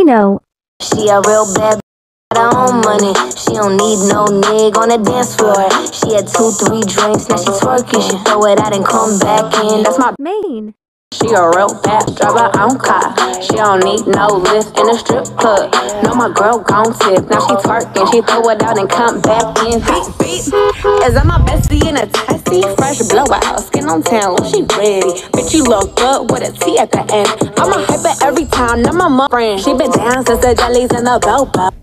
maino. She a real bad her own money. She don't need no nigga on the dance floor. She had 2, 3 drinks, now she twerking. She throw it out and come back in. That's my Main. She a real bad, drive her own car. She don't need no lift in a strip club. No, my girl gon' tip. Now she twerking, she throw it out and come back in. Beep, beep. Is that my bestie in a testy? Fresh blowout, skin on town, she ready. Bitch, you look good with a T at the end. I'm a hyper every time, now my mom friend. She been down since the jellies and the bobo.